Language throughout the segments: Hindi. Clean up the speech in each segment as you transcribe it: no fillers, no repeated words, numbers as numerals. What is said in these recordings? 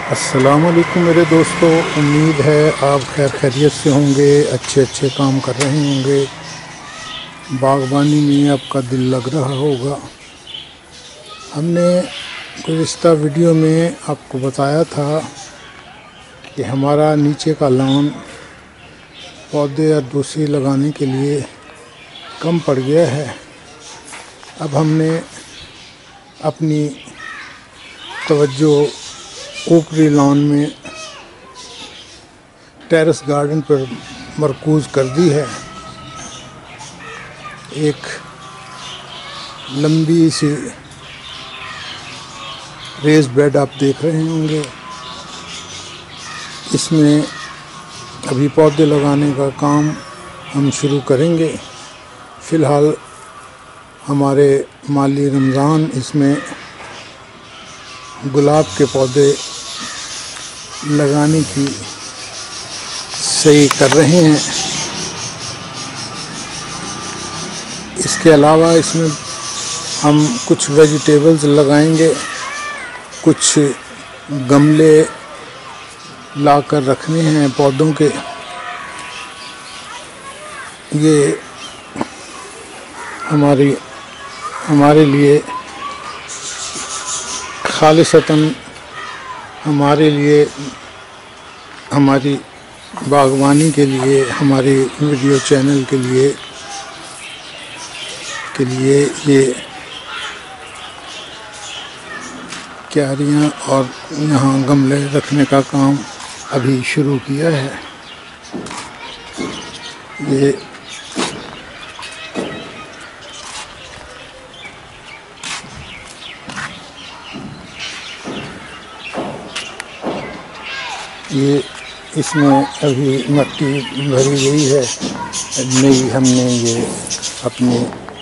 अस्सलामुअलैकुम मेरे दोस्तों, उम्मीद है आप खैर खैरियत से होंगे, अच्छे काम कर रहे होंगे। बागबानी में आपका दिल लग रहा होगा। हमने गुज़िश्ता वीडियो में आपको बताया था कि हमारा नीचे का लॉन पौधे और दूसरी लगाने के लिए कम पड़ गया है। अब हमने अपनी तवज्जो ऊपरी लॉन में टेरेस गार्डन पर मरकूज़ कर दी है। एक लंबी सी रेस बेड आप देख रहे होंगे। इसमें अभी पौधे लगाने का काम हम शुरू करेंगे। फ़िलहाल हमारे माली रमज़ान इसमें गुलाब के पौधे लगाने की सही कर रहे हैं। इसके अलावा इसमें हम कुछ वेजिटेबल्स लगाएंगे। कुछ गमले लाकर रखने हैं पौधों के। ये हमारे लिए खालिसतन हमारे लिए, हमारी बागवानी के लिए, हमारे वीडियो चैनल के लिए ये क्यारियाँ और यहाँ गमले रखने का काम अभी शुरू किया है। ये इसमें अभी मिट्टी भरी गई है। नई हमने ये अपने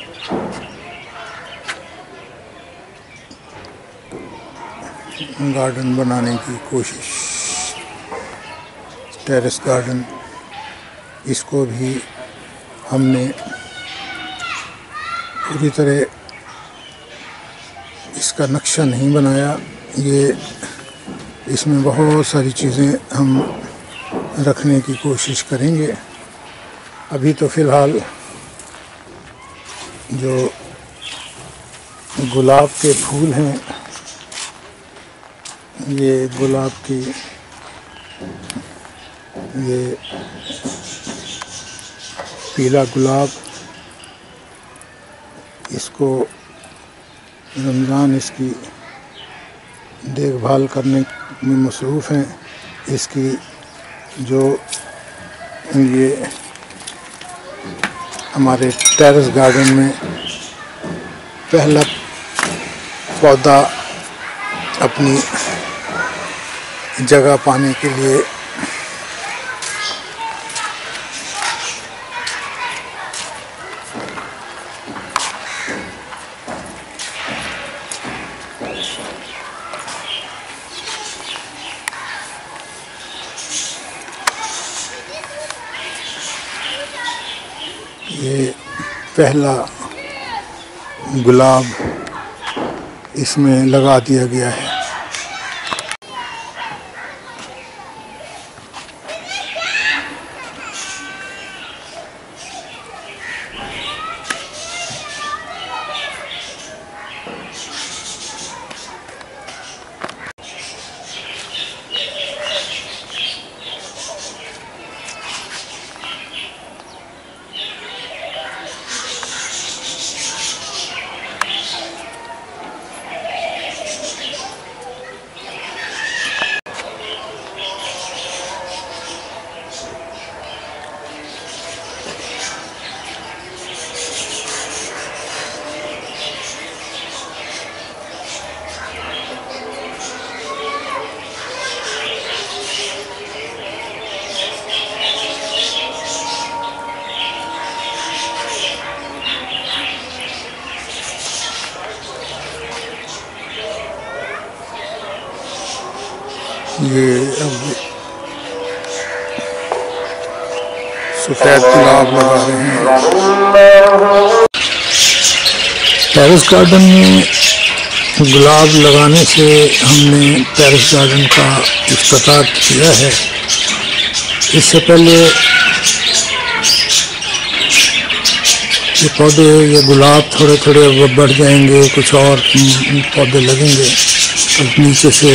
गार्डन बनाने की कोशिश, टेरेस गार्डन, इसको भी हमने पूरी तरह इसका नक्शा नहीं बनाया। ये इसमें बहुत सारी चीज़ें हम रखने की कोशिश करेंगे। अभी तो फ़िलहाल जो गुलाब के फूल हैं, ये गुलाब की ये पीला गुलाब, इसको रमज़ान इसकी देखभाल करने में मसरूफ़ हैं। इसकी जो ये हमारे टेरेस गार्डन में पहला पौधा अपनी जगह पाने के लिए ये पहला गुलाब इसमें लगा दिया गया है। ये अब सफ़ेद गुलाब लगा रहे हैं। टेरेस गार्डन में गुलाब लगाने से हमने टेरेस गार्डन का इफ्तिताह किया है। इससे पहले ये पौधे, ये गुलाब थोड़े थोड़े बढ़ जाएंगे, कुछ और पौधे लगेंगे तो नीचे से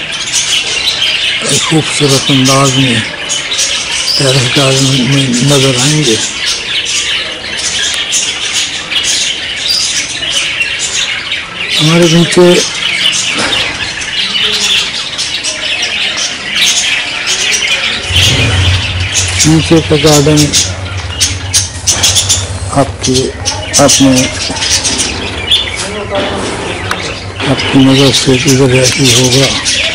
खूबसूरत अंदाज में टेरेस गार्डन में नज़र आएंगे। हमारे नीचे का गार्डन आपकी नज़र से गुजर ही होगा।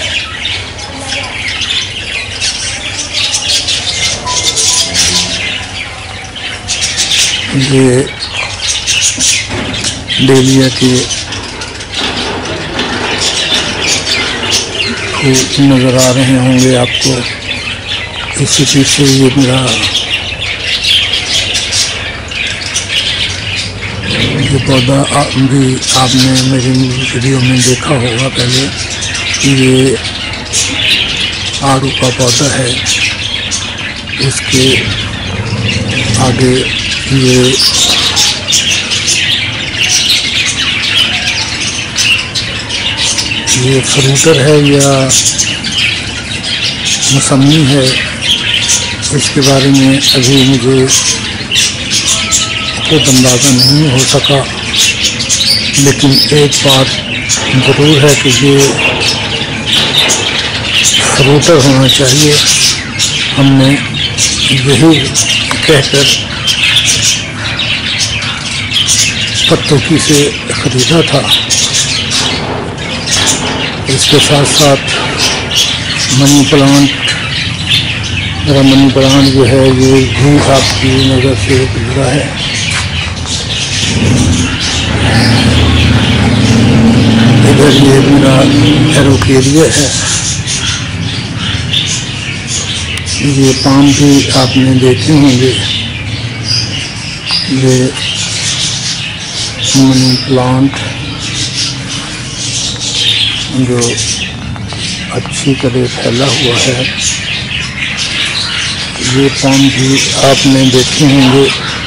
ये डेलिया के नज़र आ रहे होंगे आपको। इसी पीछे ये मेरा ये पौधा भी आपने मेरी वीडियो में देखा होगा पहले। ये आड़ू का पौधा है। इसके आगे ये फ्रूटर है या मौसमी है, इसके बारे में अभी मुझे खुद अंदाज़ा नहीं हो सका। लेकिन एक बात ज़रूर है कि ये फ्रूटर होना चाहिए। हमने यही कहकर पत्तों से ख़रीदा था। इसके साथ साथ मनी प्लांट, मेरा मनी प्लांट जो है ये भी आपकी नज़र से गुजरा है। इधर ये मेरा एरोकेरिया है। ये पाम भी आपने देखे होंगे। ये मनी प्लांट जो अच्छी तरह फैला हुआ है, ये पाम भी आपने देखे होंगे।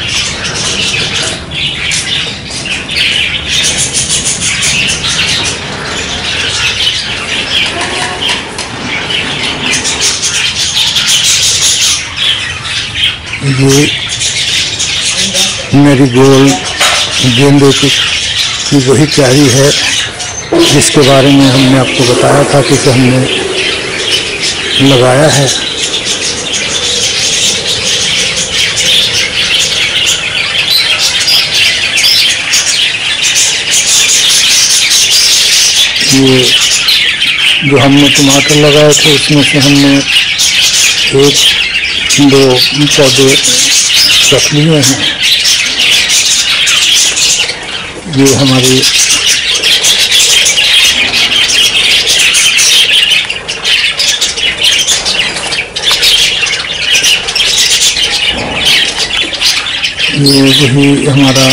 ये मैरीगोल्ड गेंदे की वही क्यारी है जिसके बारे में हमने आपको बताया था कि हमने लगाया है। ये जो हमने टमाटर लगाए थे उसमें से हमने एक दो पौधे रख लिए हैं। ये हमारी ये वही हमारा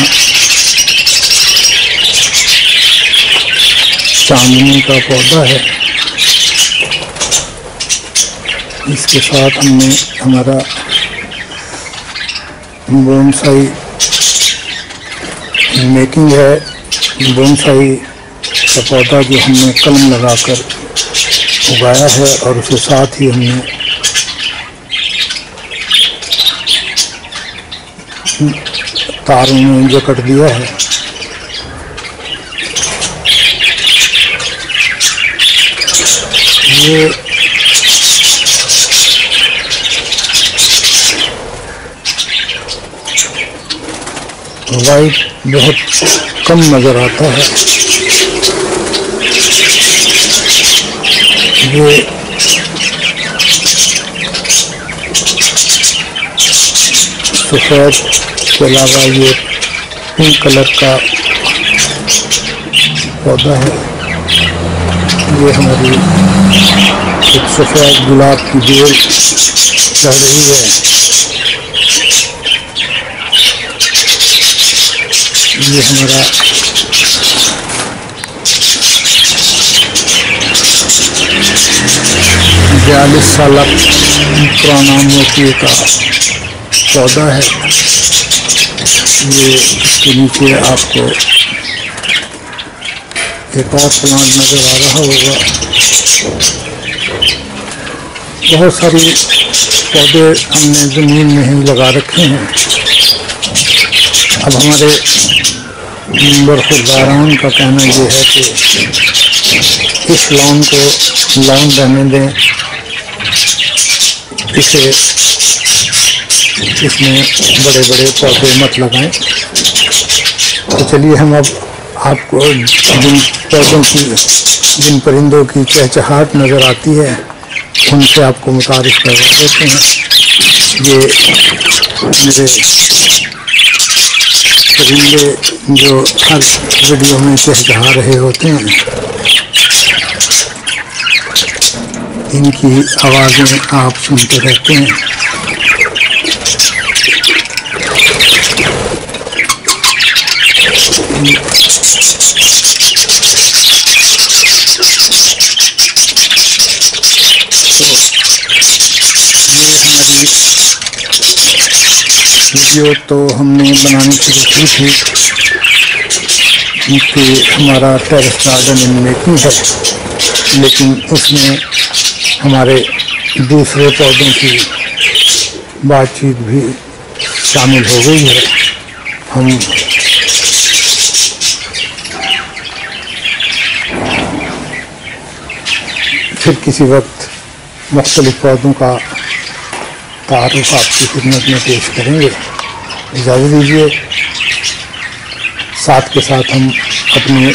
चांदनी का पौधा है। इसके साथ हमने हमारा बोनसाई मेकिंग है। बोनसाई का पौधा जो हमने कलम लगाकर उगाया है और उसके साथ ही हमने तारों में जकड़ दिया है। ये वाइट बहुत कम नज़र आता है। ये सफ़ेद के अलावा ये पिंक कलर का पौधा है। ये हमारी एक सफ़ेद गुलाब की बेल चढ़ रही है। ये हमारा 42 साल पुराना मोती का पौधा है। ये इसके नीचे आपको एक और प्लांट नज़र आ रहा होगा। बहुत सारी पौधे हमने ज़मीन में ही लगा रखे हैं। अब हमारे बरखुरदारान का कहना ये है कि इस लॉन को लॉन रहने दें, इसमें बड़े बड़े पौधे मत लगाएं। तो चलिए हम अब आपको जिन पौधों की, जिन परिंदों की चहचहाट नज़र आती है उनसे आपको मुतारिफ करवा देते हैं। ये मेरे परिंदे जो हर वीडियो में चहचहा रहे होते हैं, इनकी आवाज़ें आप सुनते रहते हैं। वीडियो तो हमने बनानी शुरू की थी कि हमारा टेरेस गार्डन इन मेकिंग है, लेकिन उसमें हमारे दूसरे पौधों की बातचीत भी शामिल हो गई है। हम फिर किसी वक्त मुख्तलिफ पौधों का तारुफ आपकी खिदमत में पेश करेंगे। इजाज़त दीजिए। साथ के साथ हम अपने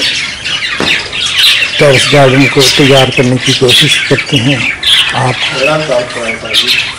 टेरेस गार्डन को तैयार करने की कोशिश करते हैं। आप